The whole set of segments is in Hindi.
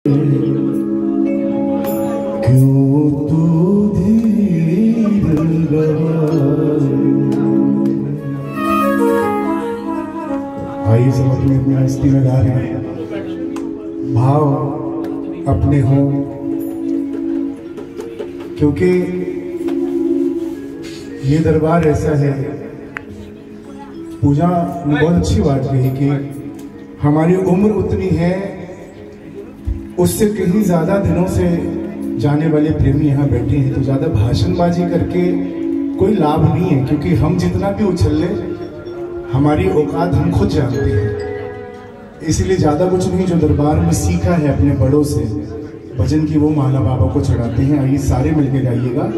क्यों तू धीर भाई सब अपनी अपनी मस्ती में गा रहे हैं, भाव अपने हों, क्योंकि ये दरबार ऐसा है। पूजा ने बहुत अच्छी बात कही कि हमारी उम्र उतनी है, उससे कहीं ज्यादा दिनों से जाने वाले प्रेमी यहाँ बैठे हैं, तो ज्यादा भाषणबाजी करके कोई लाभ नहीं है, क्योंकि हम जितना भी उछल ले हमारी औकात हम खुद जानते हैं। इसलिए ज्यादा कुछ नहीं, जो दरबार में सीखा है अपने बड़ों से, भजन की वो माला बाबा को चढ़ाते हैं। आइए सारे मिलके गाइएगा।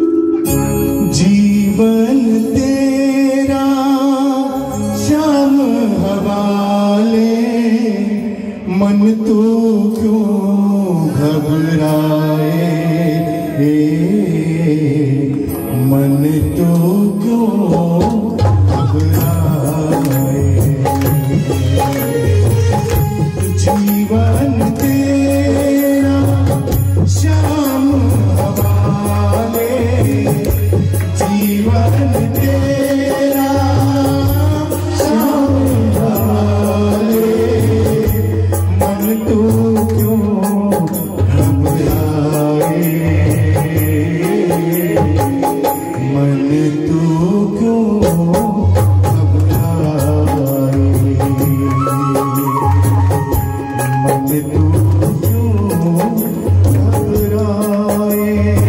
जीवन तेरा श्याम हवाले, मन तो क्यों घबराए, मन तो क्यों घबराए। जीवन तेरा श्याम हवाले, जीवन तेरा श्याम हवाले, मन तो क्यों घबराए, मन तो क्यों घबराए, मन तो क्यों घबराए।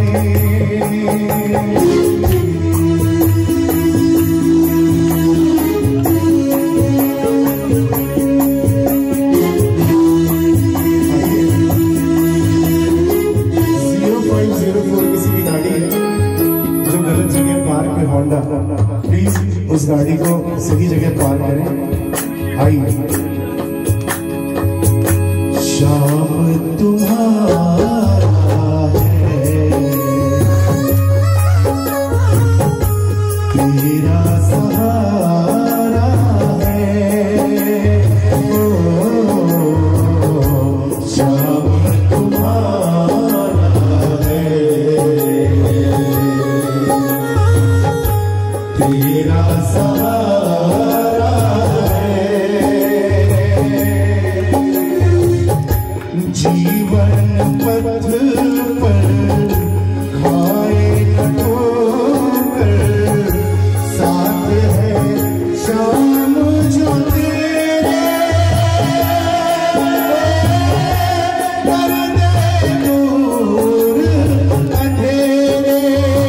प्लीज उस गाड़ी को सही जगह पार्क करें। आइए। शाम तुम्हारा है, तेरा सहारा है, शाम तुम्हारा है, तेरा सहारा है। जीवन पथ पर खाए न ठोकर, साथ है शाम जो तेरे, कर दे दूर अंधेरे,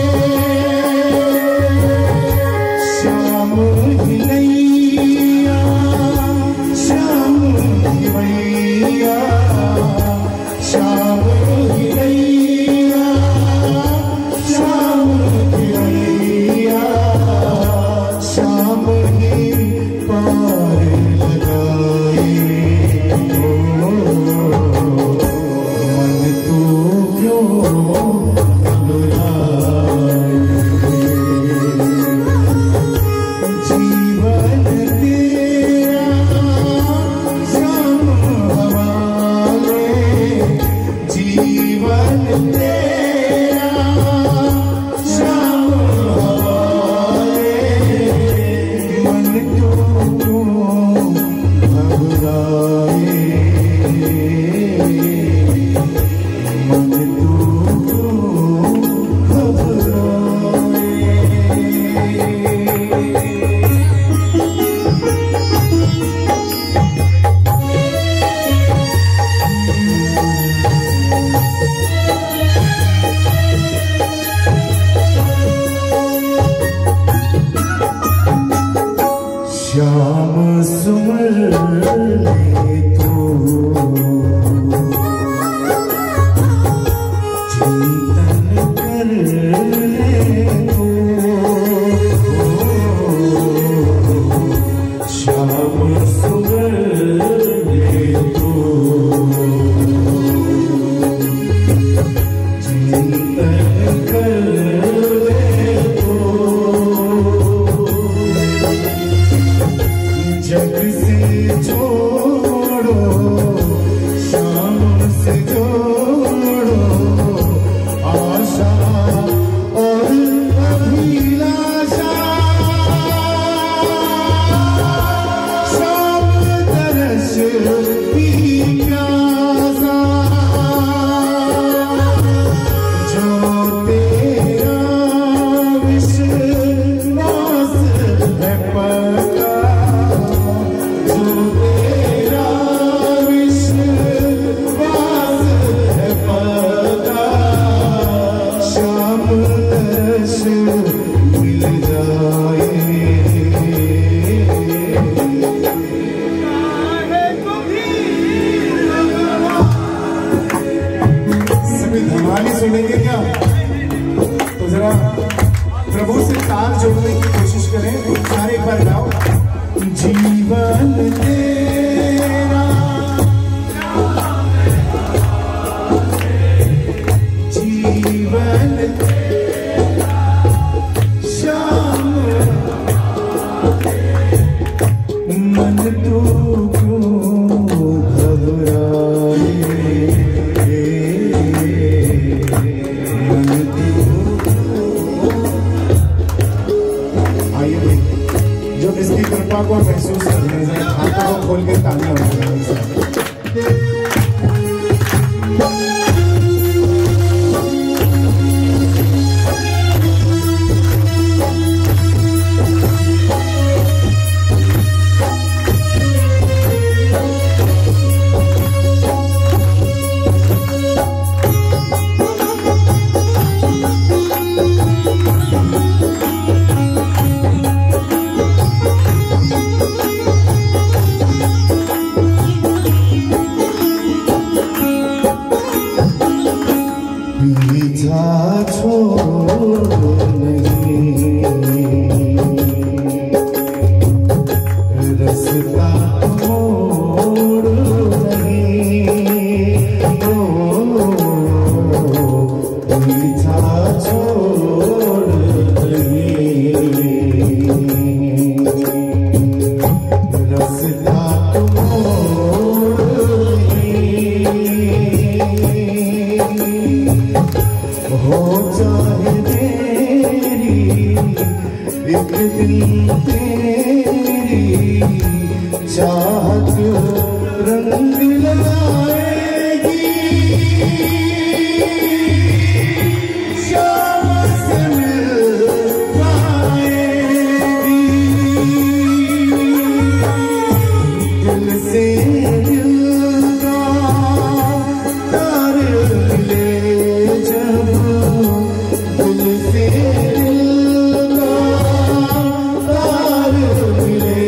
श्याम ही नैया, श्याम ही मैया, श्याम ही नैया, श्याम ही मैया, श्याम ही पार लगाए। मन तो क्यों घबराए, जीवन तेरा श्याम हवाले, जीवन तेरा श्याम हवाले, मन तो क्यों घबराए, मन तो क्यों घबराए। श्याम सुमर ले तो कहानी सुनेंगे क्या? तो जरा प्रभु से ताल जोड़ने की कोशिश करें। सारे एक बार गाओ। जीवन तेरा जीवन श्याम मन तू क्यों घबराए मन तू। आइए भाई, जो इसकी कृपा को महसूस करने से हाथों को खोल के तालियां बजाएं। चाहत रंग लगाएगी शाम से मिल पाएगी दिल से दिल का तार मिले जब दिल से दिल का तार मिले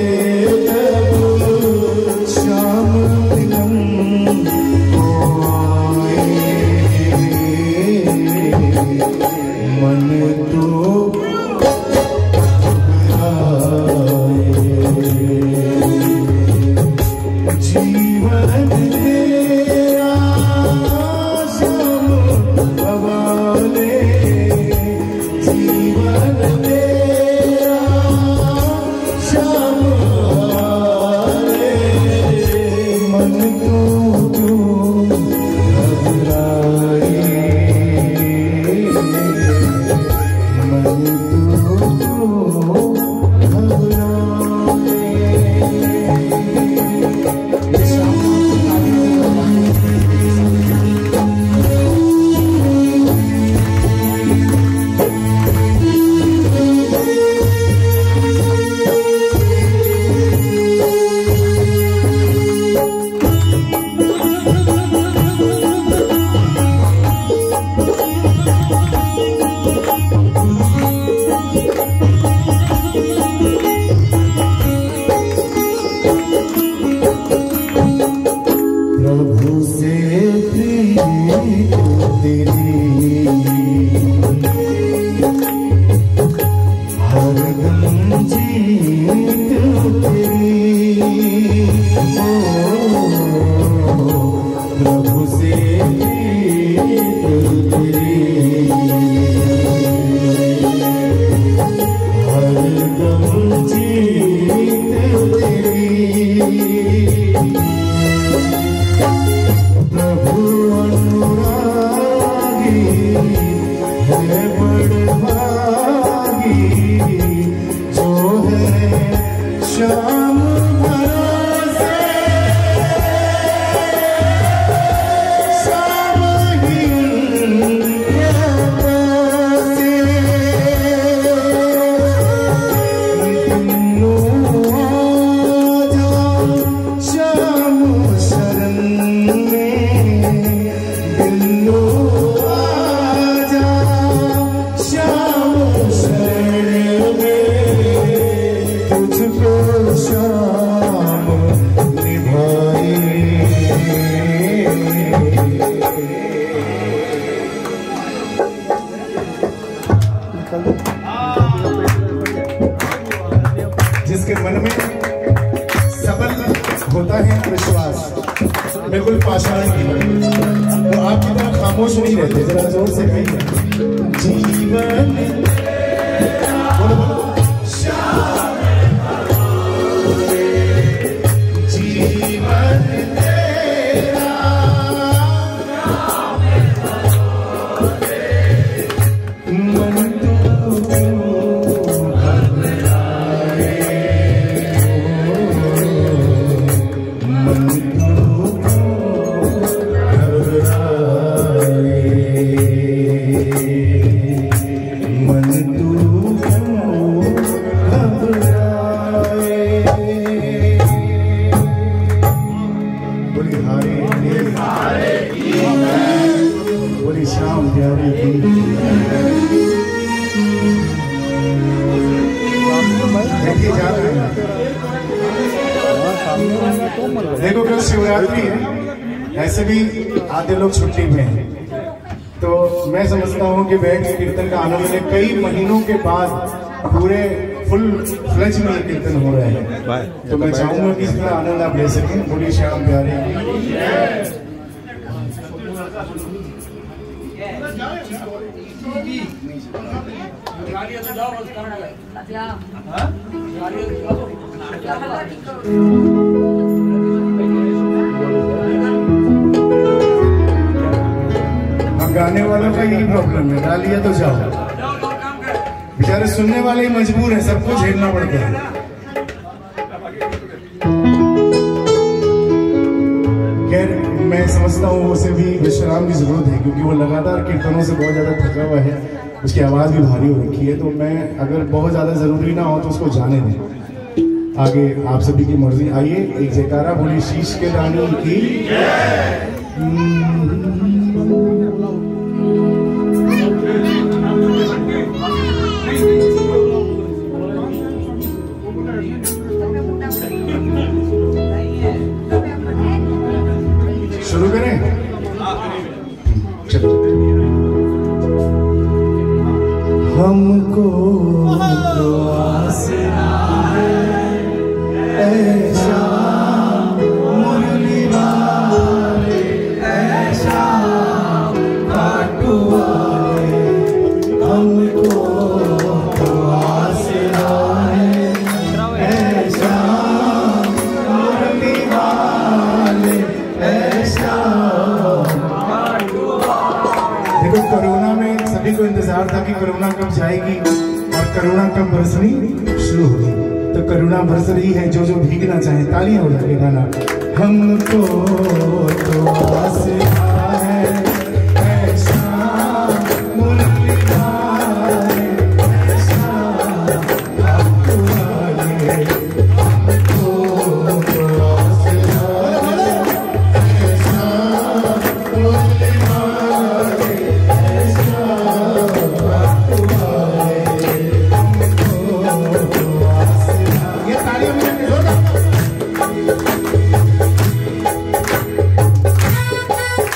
खामोश नहीं रहते, जरा जोर से कहिए। जीवन बोलो बोलो। जीवन तेरा मन तो घबराए, मन तो घबराए, मन तो घबराए। बोली हारे बोली श्याम प्यारे की। जा रहे हैं, देखो कल शिवरात्रि है, ऐसे भी आधे लोग छुट्टी में हैं, तो मैं समझता हूँ कि बैठ के कीर्तन का आनंद लें। कई महीनों के बाद पूरे फुल फ्लेज में ये कीर्तन हो रहे हैं, तो मैं चाहूंगा कि इसका आनंद आप ले सकें। बोलिए श्याम प्यारे हम गाने वालों का यही प्रॉब्लम है, गा लिया तो जाओ, बेचारे सुनने वाले ही मजबूर है, सबको झेलना पड़ता है। खैर मैं समझता हूँ उसे भी विश्राम की जरूरत है, क्योंकि वो लगातार कीर्तनों से बहुत ज्यादा थका हुआ है, उसकी आवाज भी भारी हो रखी है। तो मैं अगर बहुत ज्यादा जरूरी ना हो तो उसको जाने दें, आगे आप सभी की मर्जी। आइए एक जयकारा बोली शीश के दानी की। शुरू करें, चलो। हमको तो आसरा है ऐसा मुरली वाले, ऐसा काटू वाले, हमको तो आसरा है ऐसा मुरली वाले, ऐसा। देखो कोरोना में सभी को इंतजार था कि कोरोना कब जाएगी और करुणा कब बरसनी शुरू होगी, तो करुणा बरस रही है। जो जो भीगना चाहे तालियां हो जाए गाना। हमको तो आसरा है ऐसा मुरली वाले, ऐसा काटू वाले, हमको तो आसरा है ऐसा मुरली वाले, ऐसा काटू वाले, हमको तो आसरा। ये तालियां मिलेंगे जोरदार।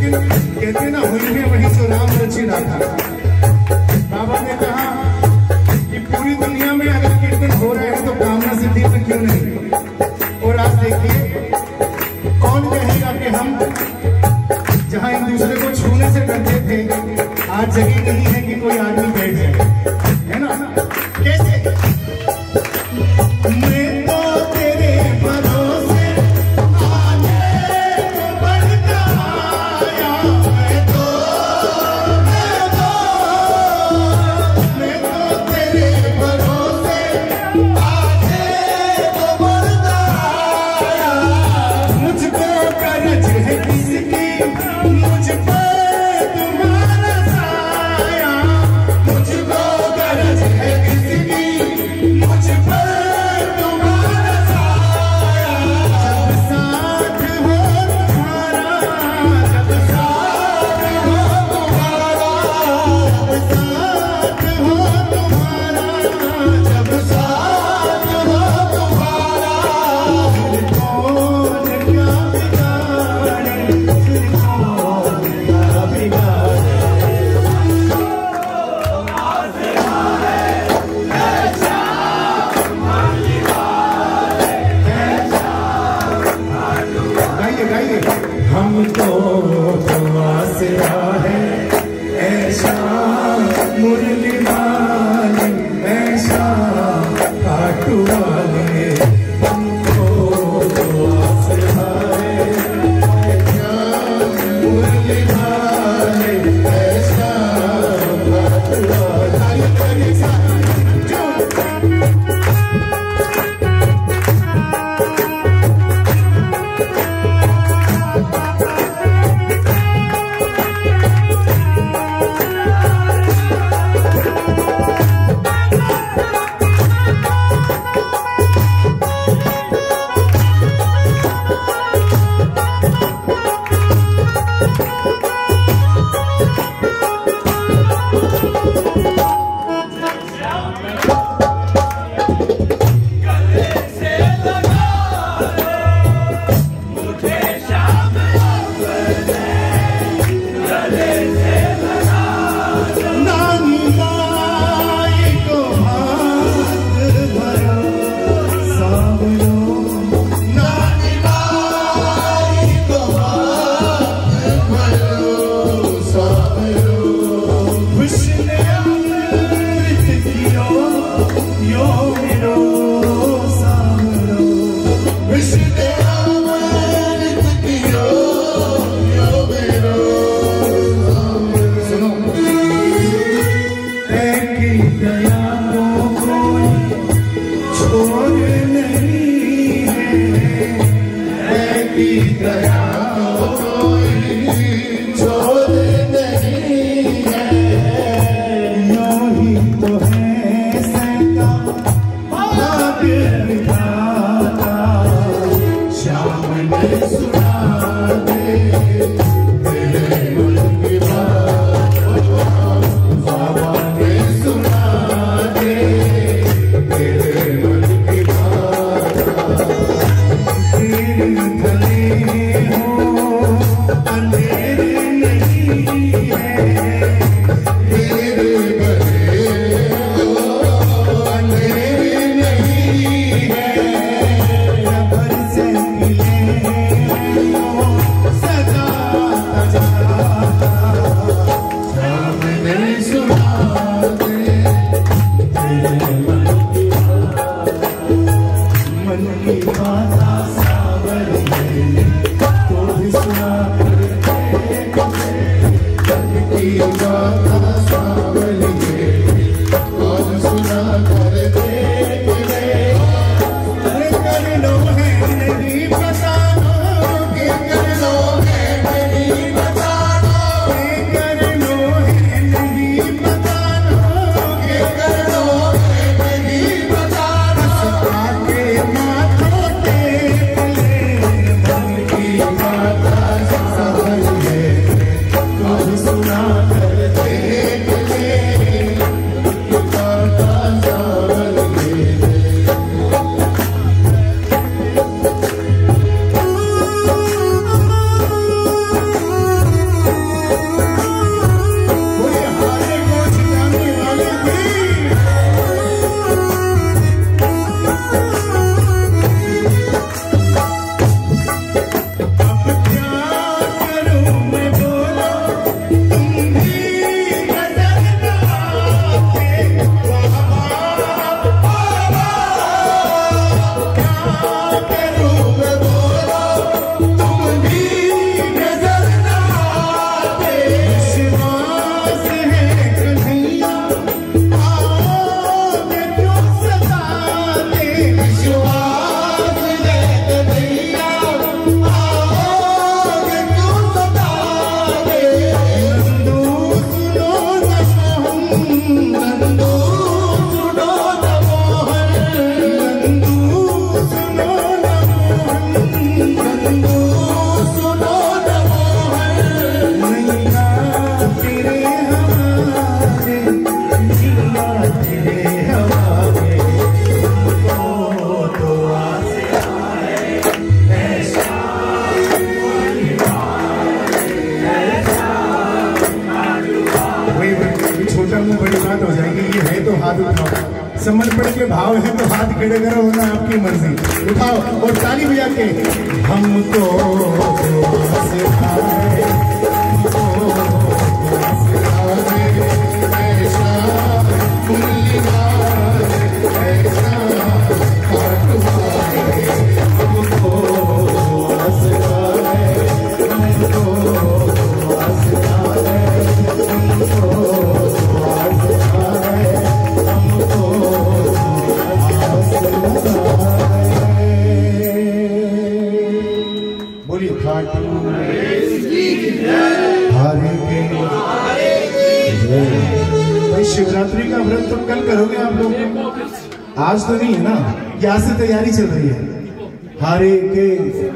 लेकिन कहते ना हुई है वही जो राम रचि राखा। बाबा ने कहा कि पूरी दुनिया में अगर कीर्तन हो रहा है तो कामना सिद्धि पे क्यों नहीं। और आज देखिए कौन कहेगा कि हम जहां एक दूसरे को छूने से डरते थे आज जगह नहीं है कि कोई आदमी बैठ जाए, है ना। कैसे मैं तो तेरे भरोसे में बड़ी बात हो जाएगी। ये है तो हाथ उठाओ, समर्पण के भाव है तो हाथ खड़े करो, होना आपकी मर्जी। उठाओ और ताली बजा के हमको शिवरात्रि का व्रत तो कल करोगे आप लोग, आज तो नहीं है ना, यहाँ से तैयारी चल रही है। हारे के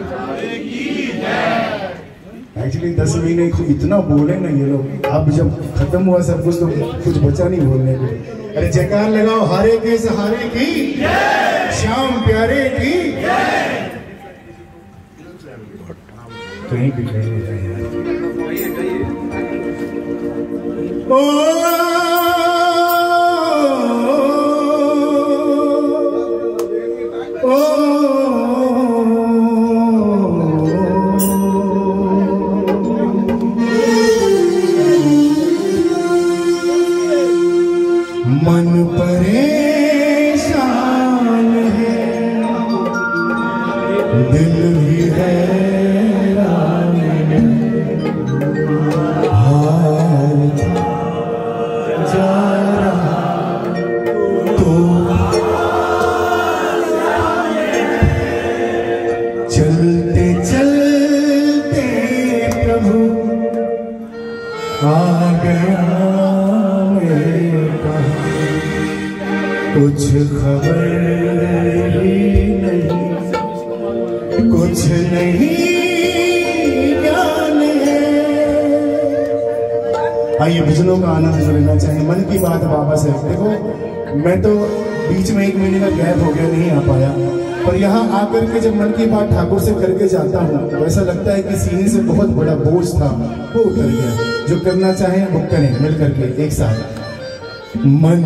एक्चुअली 10 महीने इतना बोले ना ये लोग, अब जब खत्म हुआ सब कुछ तो कुछ बचा नहीं बोलने को। अरे जयकार लगाओ, हारे के सहारे की, श्याम प्यारे की। कहीं भी खड़े हो जाए यार। ओ मन परेशान है, दिल भी हैरान है, हार जा रहा तो चलते चलते प्रभु आ गया। कुछ खबर ही नहीं, कुछ नहीं जाने। आइए भजनों का आनंद लेना चाहिए। मन की बात बाबा से देखो, मैं तो बीच में 1 महीने का गैप हो गया, नहीं आ पाया, पर यहाँ आकर के जब मन की बात ठाकुर से करके जाता हूँ तो ऐसा लगता है कि सीने से बहुत बड़ा बोझ था वो उतर गया। जो करना चाहे वो करें मिल करके एक साथ। मन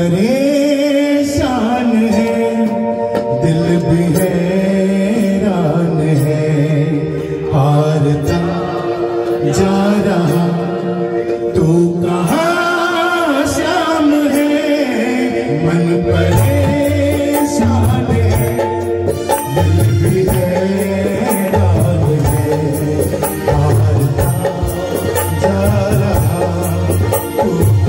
परेशान है, दिल भी हैरान है, हारता जा रहा तू कहाँ श्याम है। मन परेशान है, दिल भी हैरान है, हारता जा रहा तू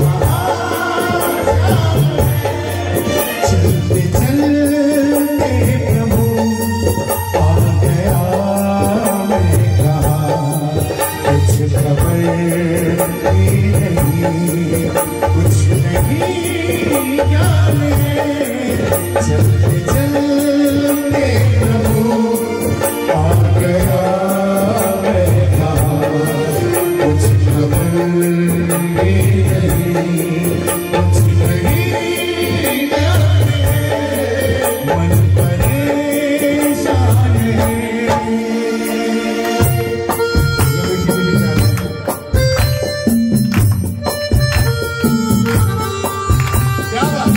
चलते चलते प्रभु आ गया। मैं कहा कुछ खबर नहीं, कुछ नहीं जाने। चलते चलते प्रभु आ गया। मैं कहा कुछ खबर नहीं, कुछ नहीं मन परेशान है। क्या बात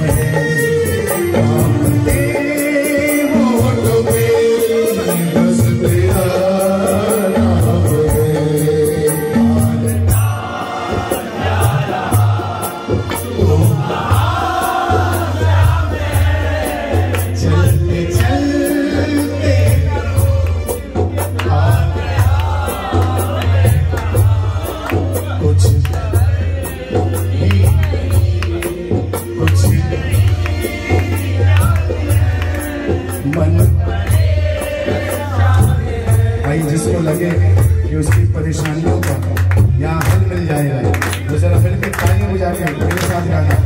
बस मन। भाई जिसको लगे कि उसकी परेशानियों का यहाँ हल मिल जाएगा तो जरा फिर के तालियां बजा के मेरे साथ गाना।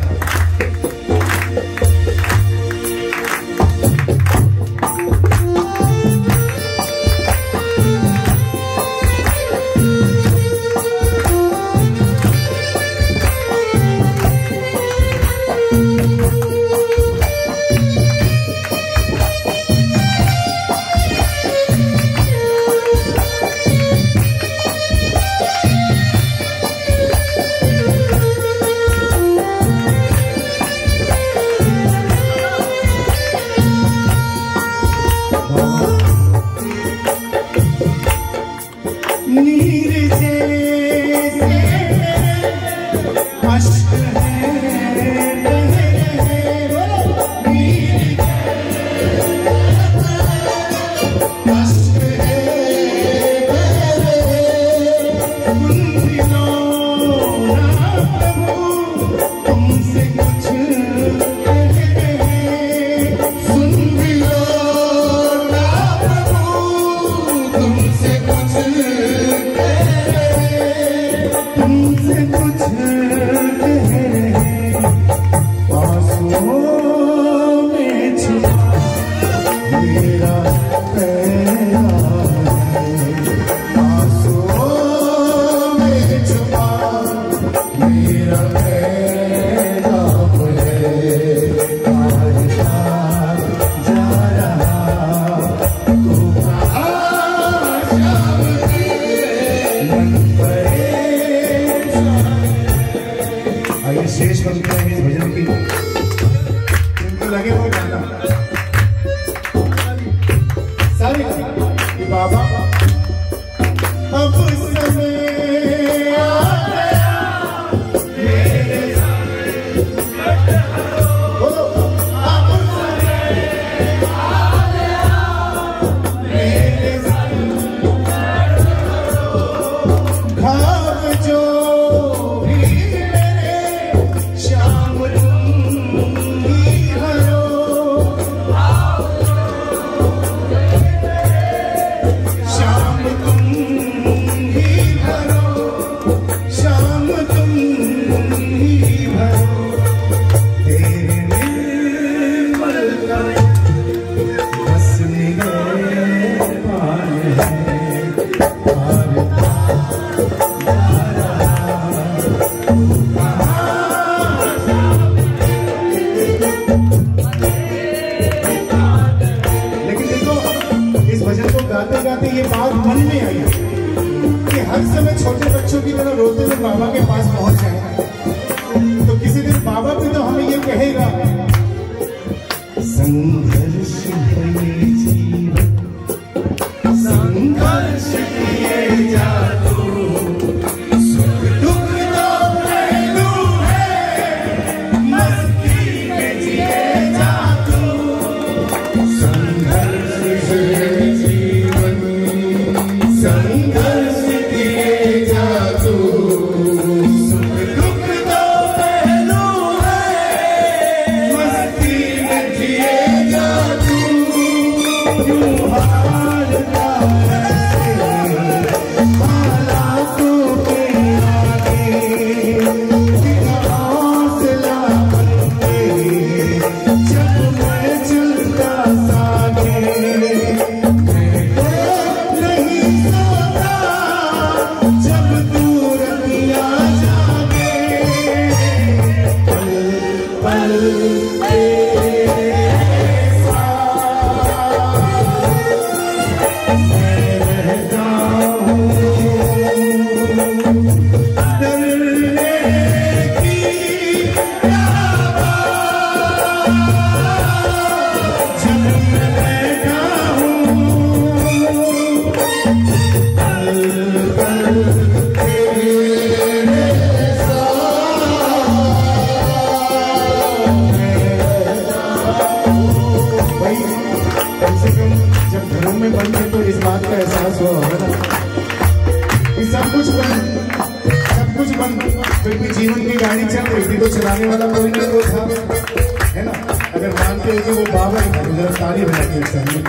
शेष पंक्तियां इस भजन की जिनको लगे वो गाना सारे कि बाबा अब समय गाते गाते ये बात मन में आई कि हर समय छोटे बच्चों की तरह रोते हुए बाबा के पास पहुंच जाए तो किसी दिन बाबा भी तो हमें ये कहेगा संघर्ष है जीवन संघर्ष किए जा सुख दुख तो पहलू है मस्ती में जिए जा संघर्ष संघर्ष किए जा तू सुख दुख तो पहलू है मस्ती में जिए जा तू यूं हारता हालातों के आगे हौसला बनके जब मैं चलता सागे में बन गए तो इस बात का एहसास हो कि सब कुछ बंद फिर भी जीवन की गाड़ी चल रही थी तो चलाने वाला कोई ना कोई था है ना। अगर मानते हैं कि वो बाबा है तो जरा ताली बजा के सहने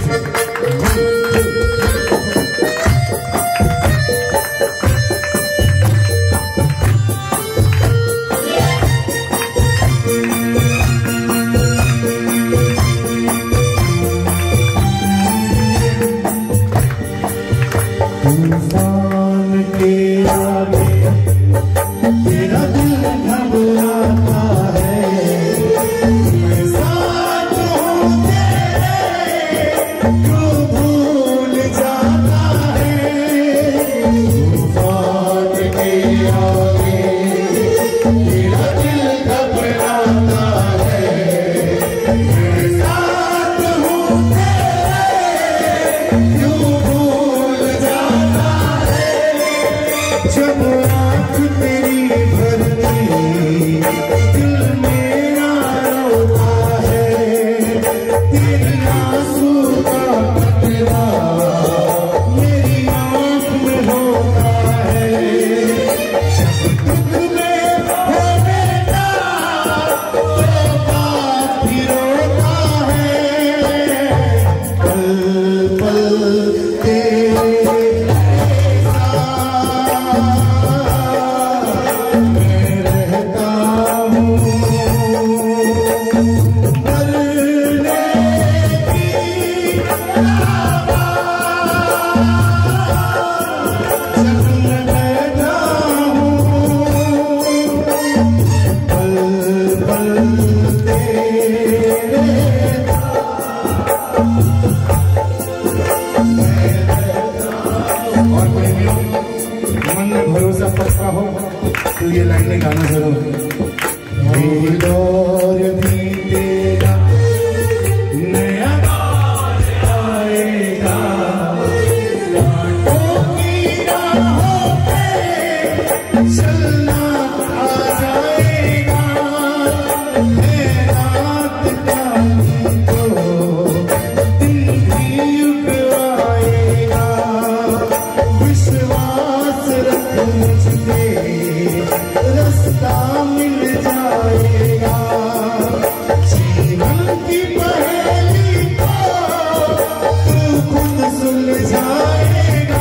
तो ये लाइनें गाना जरूर। मेरी दौर भी तेरा नया आएगा, रातों की राहों पे चलना आ जाएगा, है रात का तो दिन भी उग आएगा, विश्वास रख मुझ पे रास्ता मिल जाएगा, जीवन की पहेली को तू खुद सुलझाएगा।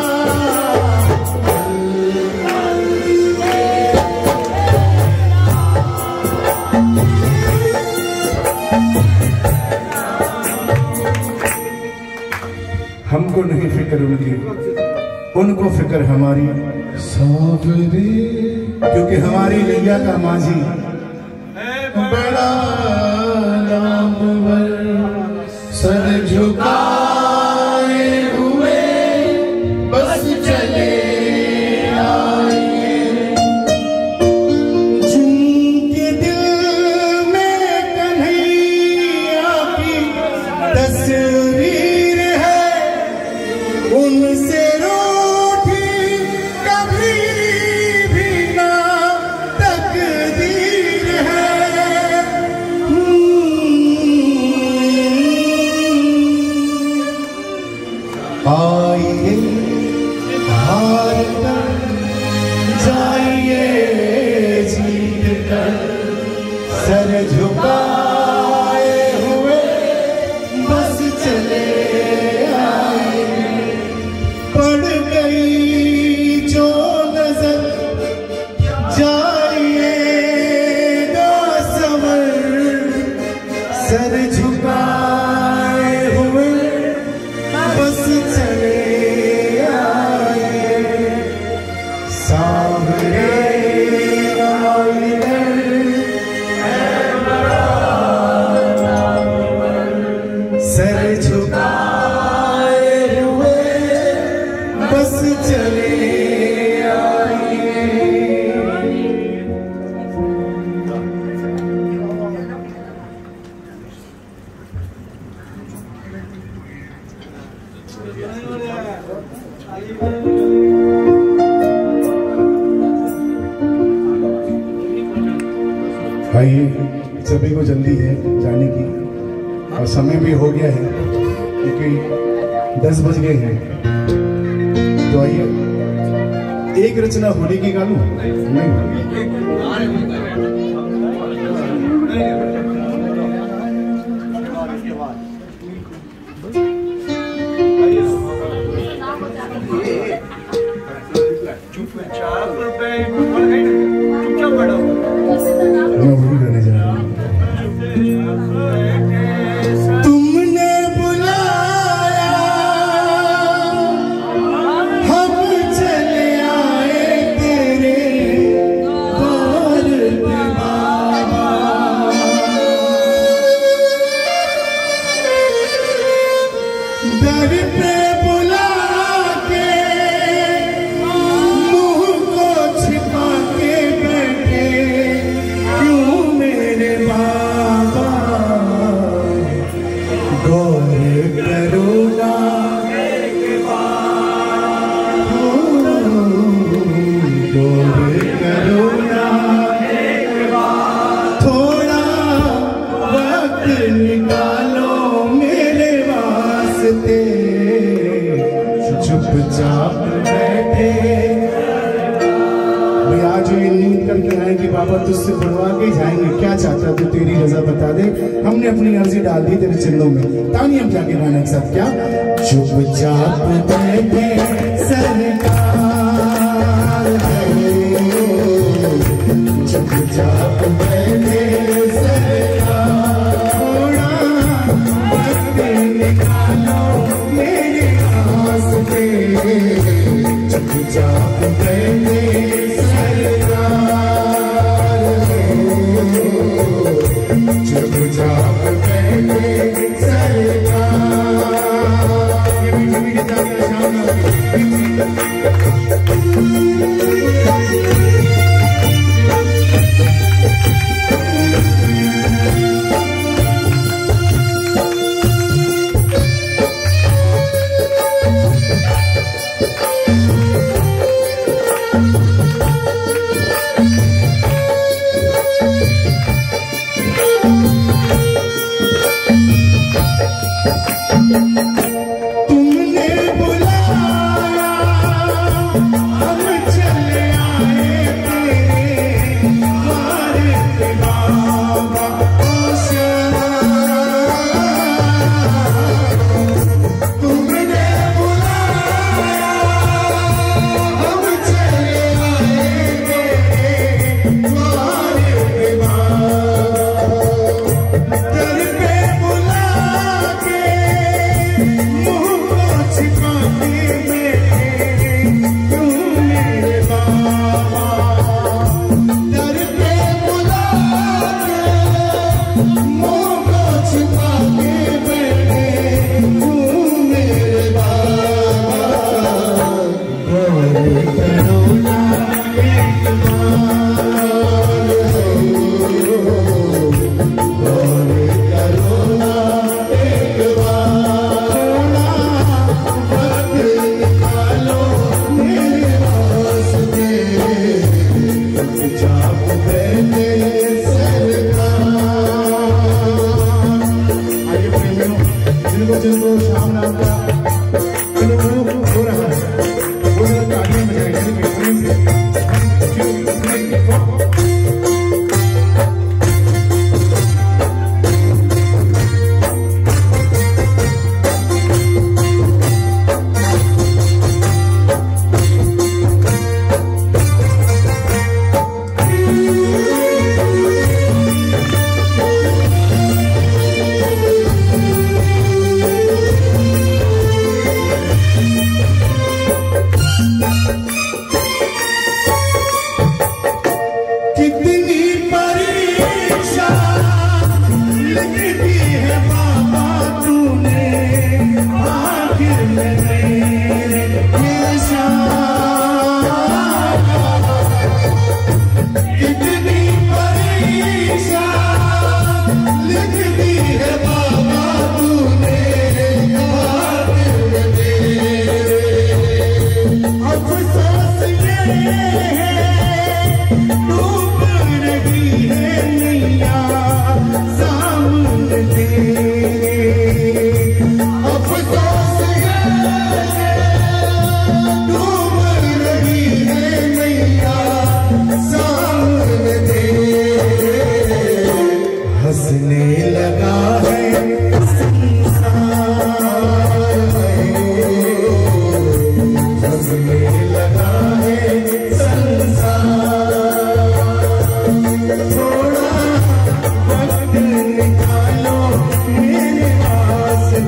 हमको नहीं फिक्र उनकी, उनको फिक्र हमारी सावरे, क्योंकि हमारी नैया का माझी बड़ा नामवर, सर झुकाए हुए बस चले आए, जिनके दिल में कन्हैया की तस्वीर है, उनसे आइए हार कर जाइए जीत कर, सर झुकाए हुए बस चले आए, पड़ गई जो नजर जाइएगा सवर, सर झुकाए हुए बस चले आए, सावरे आइदर है बड़ा नामवर, सर झुकाए हुए बस चले आए। आइए, सभी को जल्दी है जाने की और समय भी हो गया है क्योंकि 10 बज गए हैं। तो आइए एक रचना होली की गा लूं? नहीं, बाबा तुझसे बुलवा के जाएंगे, क्या चाहता तू, तेरी रजा बता दे। हमने अपनी अर्जी डाल दी तेरे चंदों में। तानी हम जाके गाना एक साथ, क्या चुपचाप बैठे सरकार, चुपचाप बैठे सरकार, थोड़ा वक्त निकालो मेरे वास्ते, चुपचाप बैठे चुपचाप बैठे सरकार। ये मीठी मीठी तालियां शाम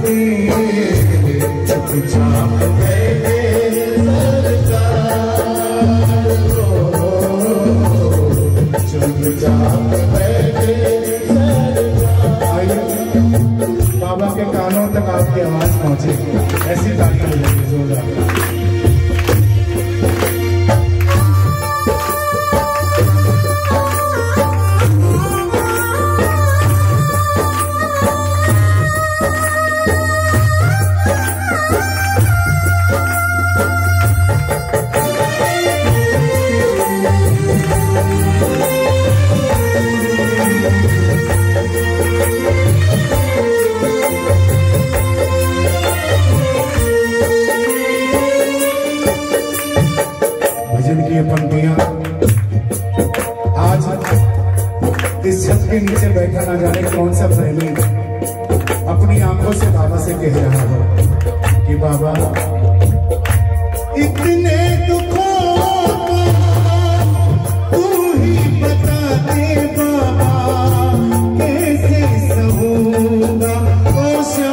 वास्ते चुपचाप बैठे सरकार, चुपचाप बैठे सरकार। आइए बाबा के कानों तक आपकी आवाज पहुंचे, ऐसी तालियां बजाइए जोरदार। आज इस छत के नीचे बैठा ना जाने कौन सा प्रेमी अपनी आंखों से बाबा से कह रहा हो कि बाबा इतने दुखों को तू ही बता दे बाबा, कैसे सहूंगा ओ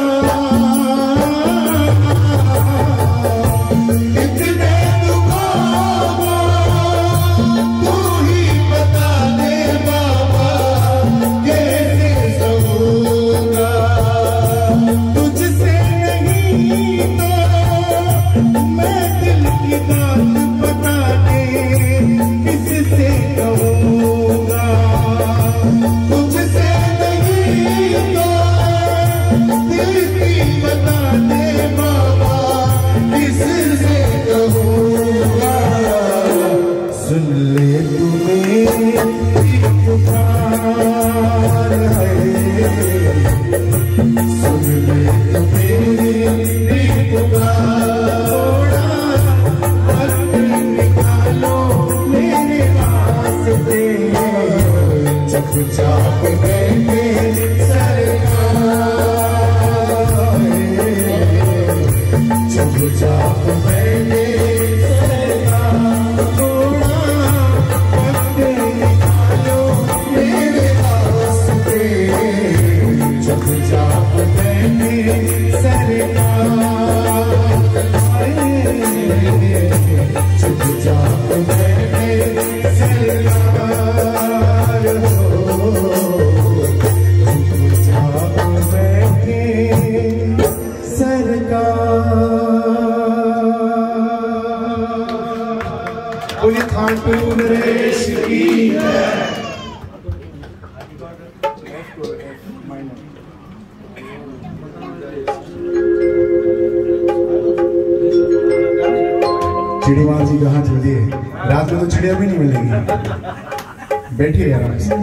चिड़ीवाल जी कहाँ चल दिए? रात में तो चिड़िया भी नहीं मिलेगी। बैठिए आराम से।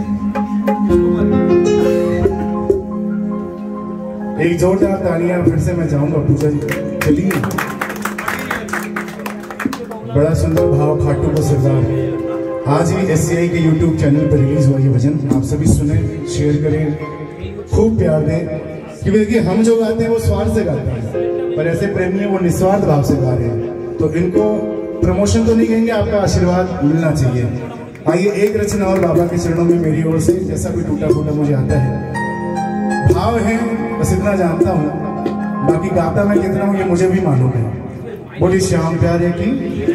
एक जोरदार तालियां फिर से मैं चाहूंगा पूजा जी। चलिए बड़ा सुंदर भाव खाटू को सरदार। आज ही SCI के YouTube चैनल पर रिलीज हुआ ये भजन, आप सभी सुने, शेयर करें, खूब प्यार दें। क्योंकि देखिए हम जो गाते हैं वो स्वार्थ से गाते हैं, पर ऐसे प्रेमी है वो निस्वार्थ भाव से गा रहे हैं, तो इनको प्रमोशन तो नहीं कहेंगे, आपका आशीर्वाद मिलना चाहिए। आइए एक रचना और बाबा के चरणों में मेरी ओर से, जैसा कोई टूटा फूटा मुझे आता है। भाव है बस इतना जानता हूँ, बाकी गाता मैं कितना हूँ ये मुझे भी मालूम है। बोली श्याम प्यारे की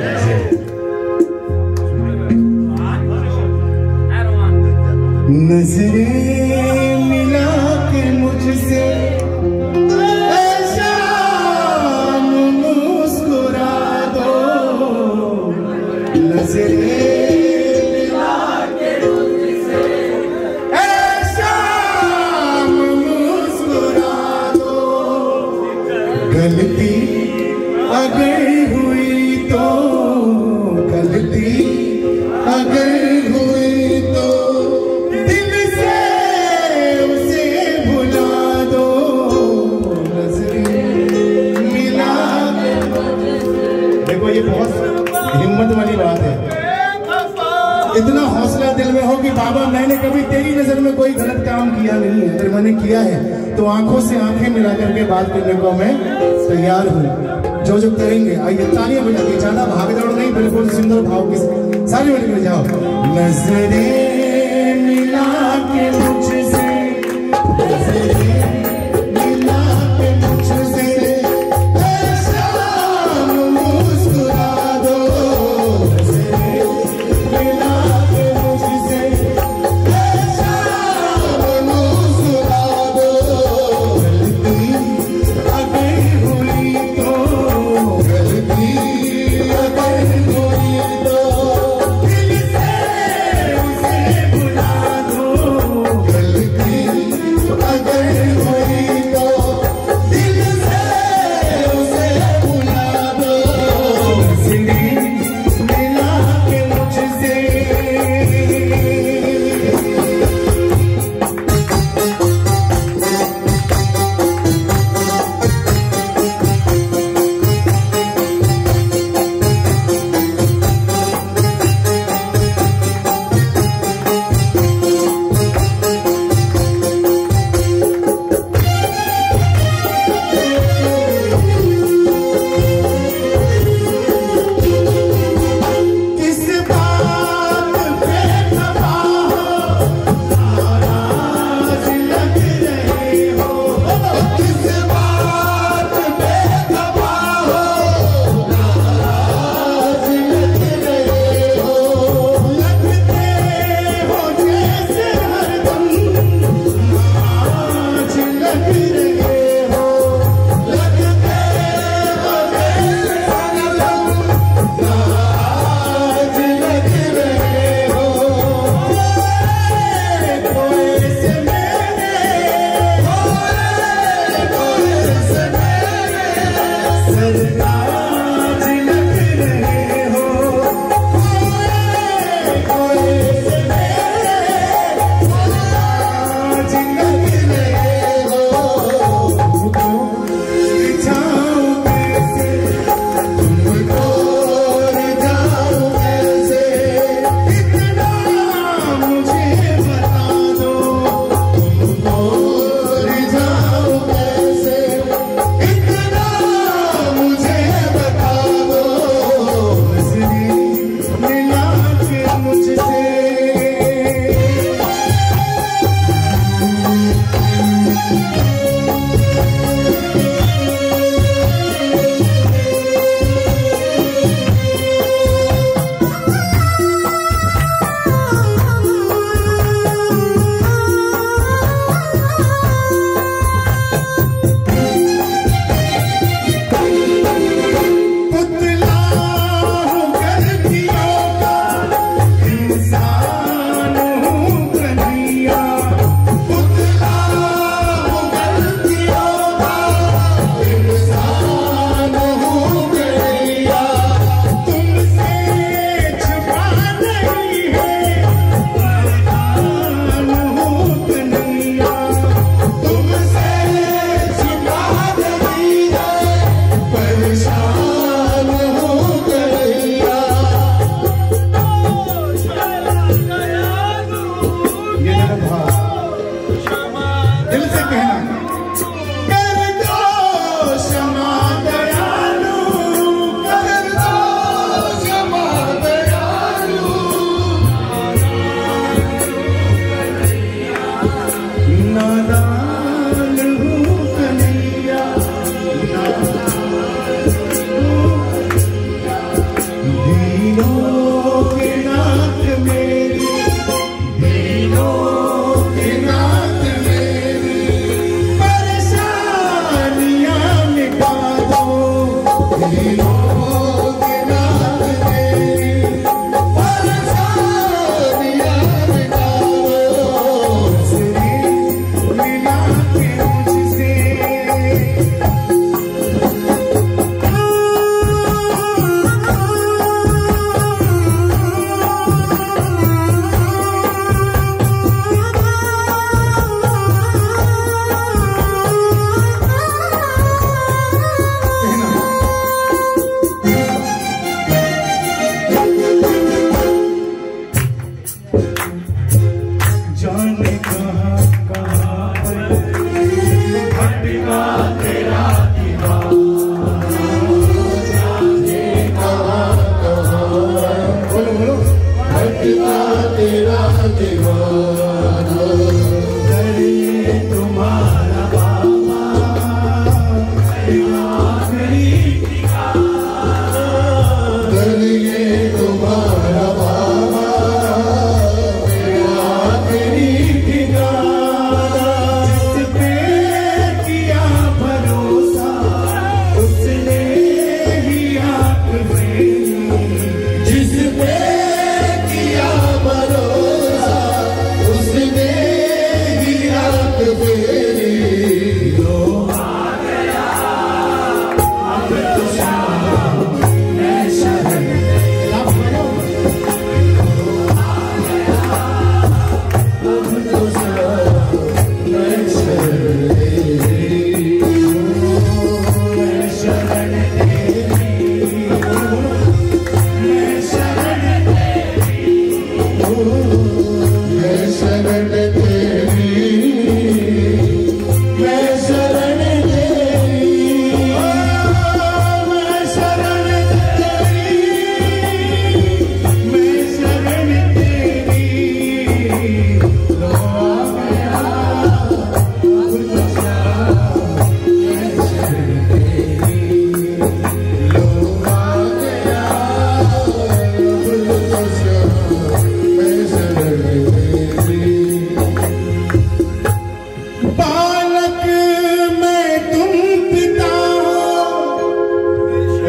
नजरें मिला के मुझसे गलती अगर हुई तो, गलती अगर हुई तो दिल से उसे भुला दो। नजरें मिला के देखो ये बहुत हिम्मत वाली बात है। इतना हौसला दिल में हो कि बाबा मैंने कभी तेरी नजर में कोई गलत काम किया नहीं है, अगर मैंने किया है तो आंखों से आंखें मिला करके बात करने को मैं तैयार हूँ। जो जो करेंगे आइए तालियां बजाइए, ज्यादा भागदौड़ नहीं, बिल्कुल सुंदर भाव के सारे मिलकर जाओ। नजरें मिला के मुझसे, नजरें मिला के मुझसे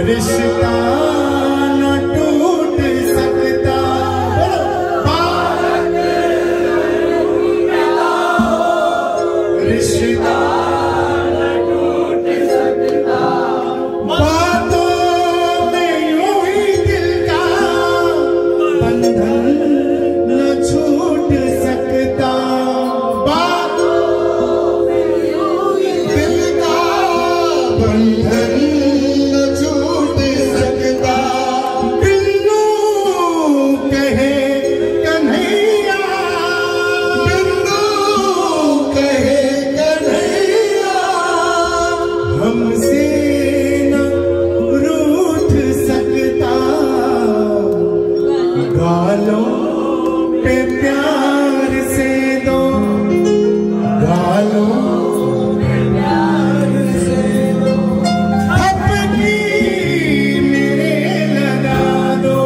रिश्ता न टूट सकता, रिश्ता न टूट सकता, बातों में यूं ही दिल का बंधन न छूट सकता, बातों में यूं ही दिल का बंधन न छूट सकता। बिंदु कहे कन्हैया, बिंदु कहे कन्हैया, हमसे न रूठ सकता, गालों पे प्यार से दो, गालों पे प्यार से दो, थपकी मेरे लगा दो,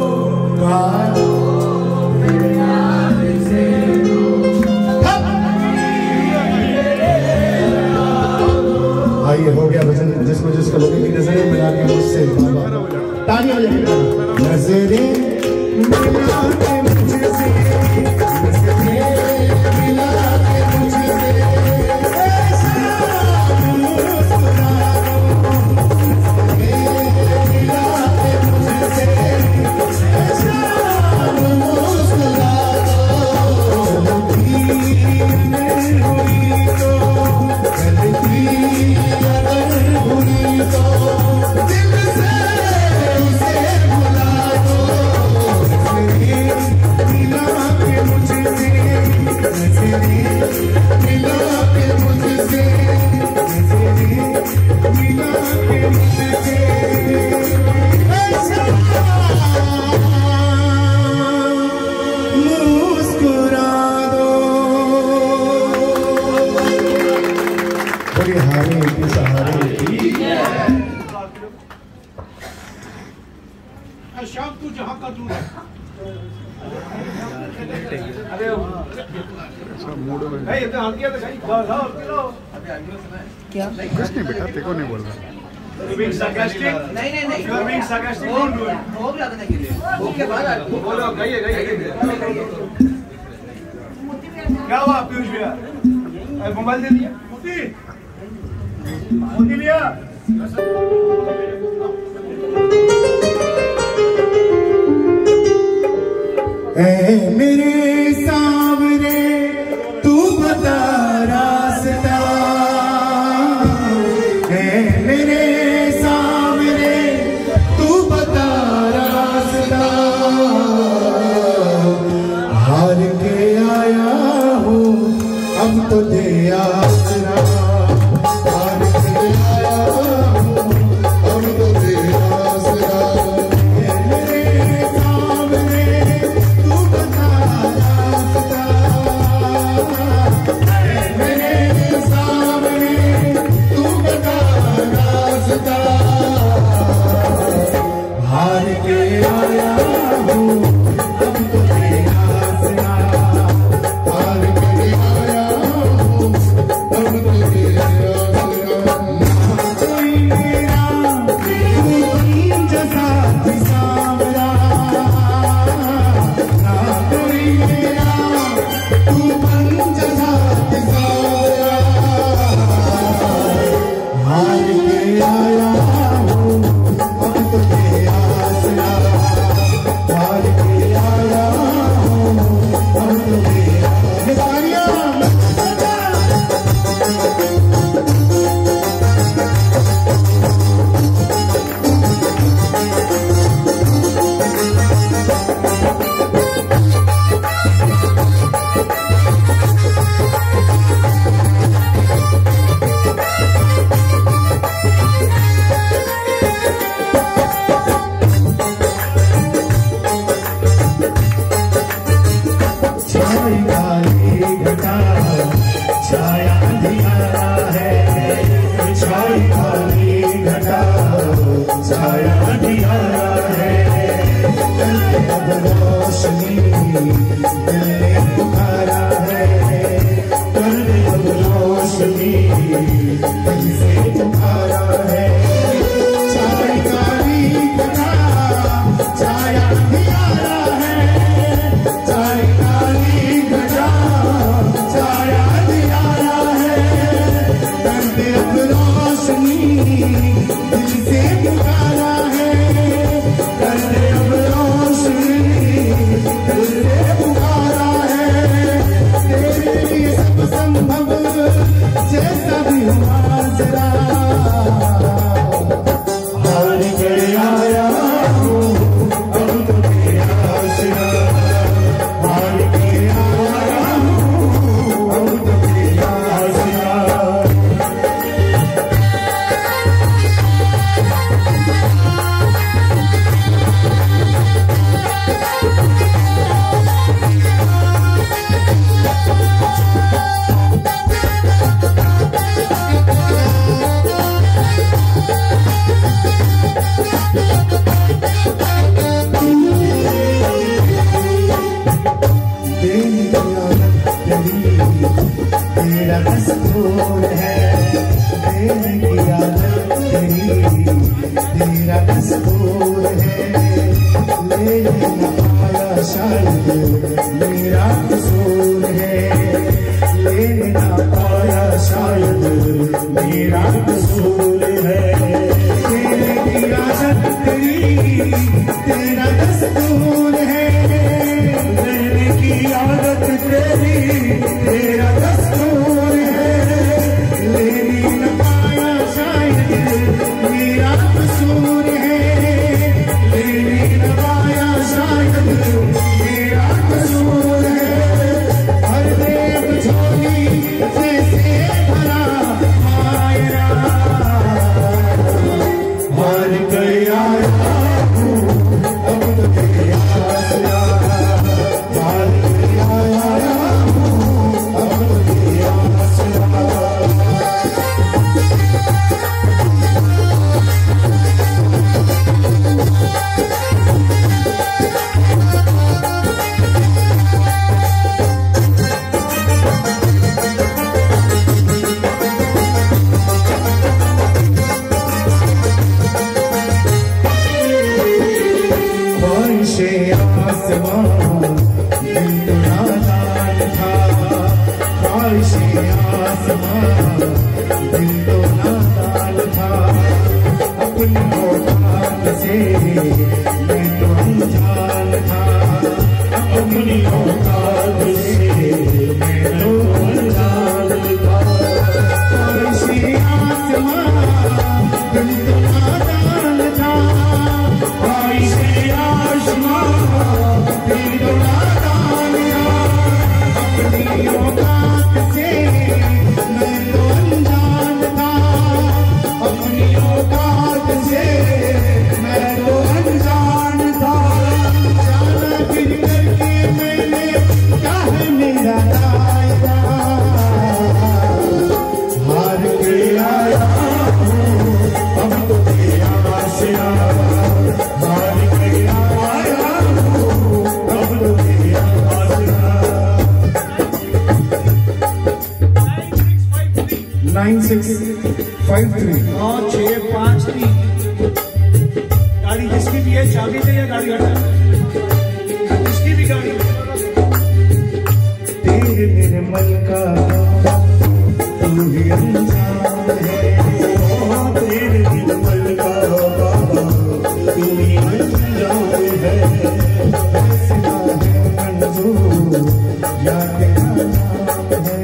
गालों पे प्यार से दो, थपकी मेरे लगा दो। आइए हो गया भजन, जिसको जिसको लगे कि नजरें मिला के मुझसे तालियां बजाइए। नजरें मिला के मुझसे, नजरें मिला के मुझसे, ऐसा मुस्कुरा दो, नजरें मिला के मुझसे, ऐसा मुस्कुरा दो, गलती अगर हुई तो, गलती अगर हुई तो, दिल से उसे भुला दो, नजरें मिला के मुझसे, नजरें मिला के मुझसे, नजरें मिला के मुझसे, ऐसा मुस्कुरा दो। बड़े हारे के सहारे शाम तू जहाँ का तू क्या कुछ नहीं बेटा, तेरे को नहीं बोल रहा। नहीं हो गया करने के लिए ओके बाद बोलो क्या हुआ पीयूष भैया, मोबाइल दे दिया, मोती लिया। ऐ मेरे सांवरे तू बता रास्ता, ऐ मेरे सांवरे तू बता रास्ता, हार के आया हूँ अब तो दे आसरा, हार के आया हूँ अब तो दे आसरा, ऐ मेरे सांवरे तू बता रास्ता, ऐ मेरे सांवरे तू बता रास्ता, हार के आया हूँ अब तो दे आसरा, हार के आया हूँ अब तो दे आसरा, ना कोई मेरा तू जैसा सांवरा, ना कोई मेरा तू जैसा सांवरा, हार के आया हूँ अब तो दे आसरा, हार के आया हूँ अब तो दे आसरा। दिल से पुकारा है, कर दे अब रोशनी, दिल से पुकारा है, तेरे लिए सब संभव जैसा भी हुआ जरा, हार के आया हूँ अब तो तेरा आसरा, हार के आया हूँ अब तो तेरा आसरा। तेरा दस्तूर है, देने की आदत तेरी, तेरा दस्तूर है, ले न पाया शायद मेरा कसूर है, ले न पाया शायद मेरा कसूर है, देने की आदत तेरी, तेरा दस्तूर है, देने की आदत तेरी, तेरा दस्तूर है, लेने न पाया शायद मेरा कसूर है, लेने न पाया शायद मेरा कसूर है, हर देव झोली जैसे भरा मायरा, हार गया हूँ अब तो तेरा आसरा, हार गया हूँ अब तो तेरा आसरा। 9653 9653। गाड़ी जिसकी भी है चाबी दे या गाड़ी हटा, जिसकी भी गाड़ी तेरे निर्मल का तू ही अनजान है, तेरे निर्मल का बाबा तू ही अनजान है, फैसला है मंजूर या तेरा नाम है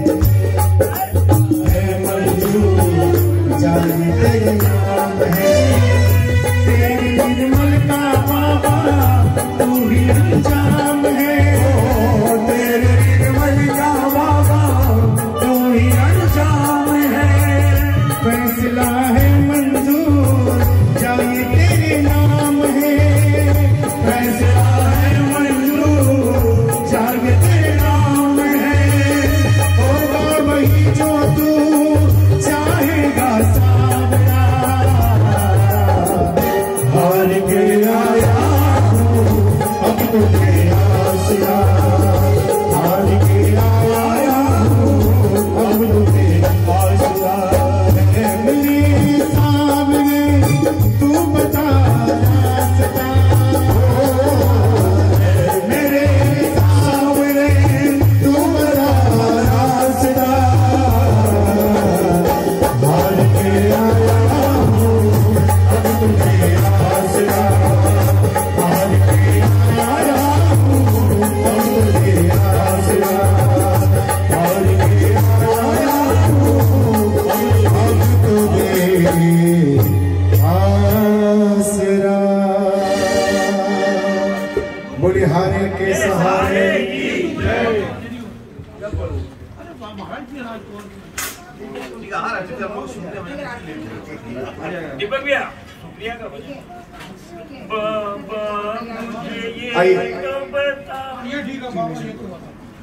मंजूर जाने तेरे नाम है, तेरे निर्मल का बाबा तू ही अंजाम है, तेरे निर्मल का बाबा तू ही अंजाम है, फैसला है मंजूर जाए तेरे नाम है, फैसला है मंजूर जाए तेरे नाम है, होगा वही जो तू चाहेगा सावरा, हार के आया हूँ अब तो तेरा आसरा, हार के आया हूँ अब तो तेरा आसरा, है मिली आसरा, बलिहारे के सहारे की जय। दीपक भैया आइए। ये ठीक है बाबा, ये तो बता।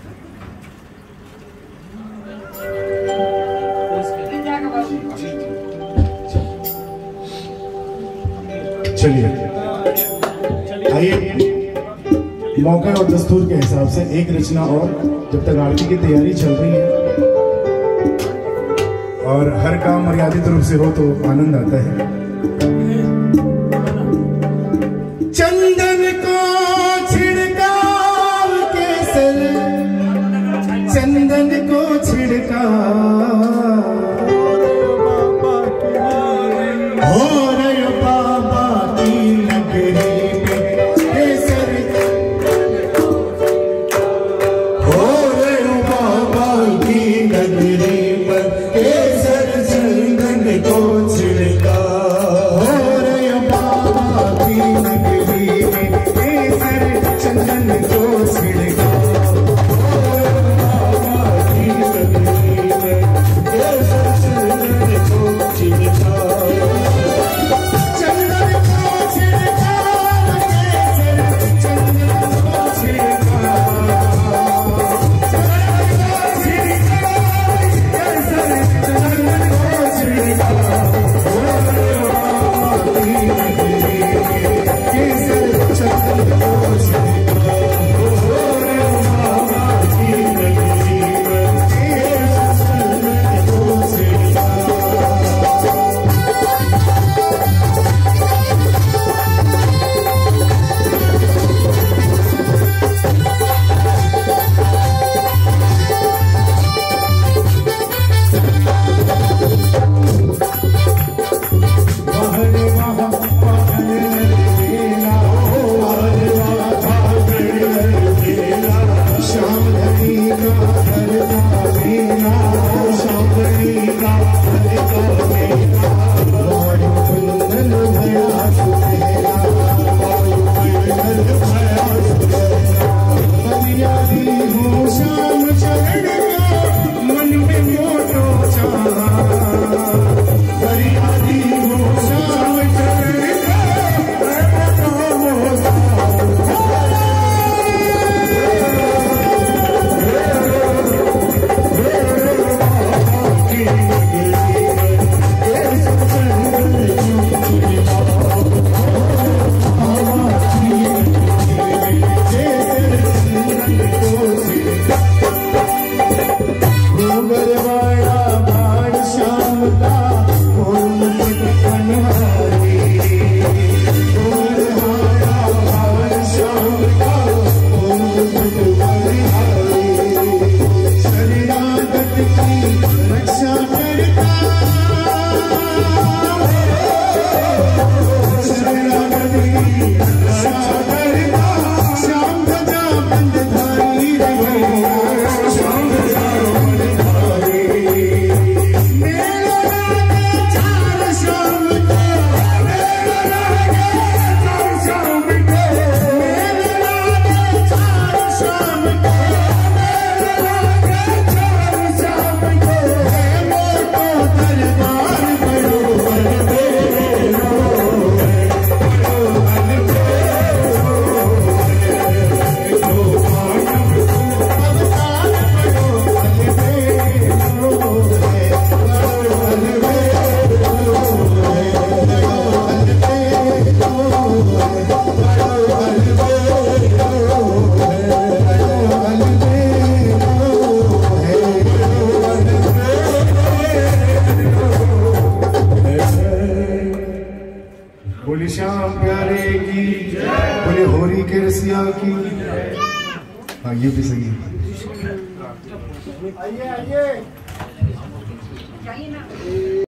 चलिए आइए, मौके और दस्तूर के हिसाब से एक रचना और, जब तक आरती की तैयारी चल रही है और हर काम मर्यादित रूप से हो तो आनंद आता है। चंदन को छिड़काव केसर, चंदन को छिड़काव हो रहे बाबा की नगरी में केसर, हो रहे बाबा की नगरी में केसर चंदन को छिड़काव, हो रहे बाबा की नगरी में केसर चंदन को छिड़काव, हो रहे बाबा की नगरी में केसर चंदन को छिड़काव। बोले श्याम प्यारे की, बोले होरी के रसिया की। हाँ ये भी सही है। आइए आइए।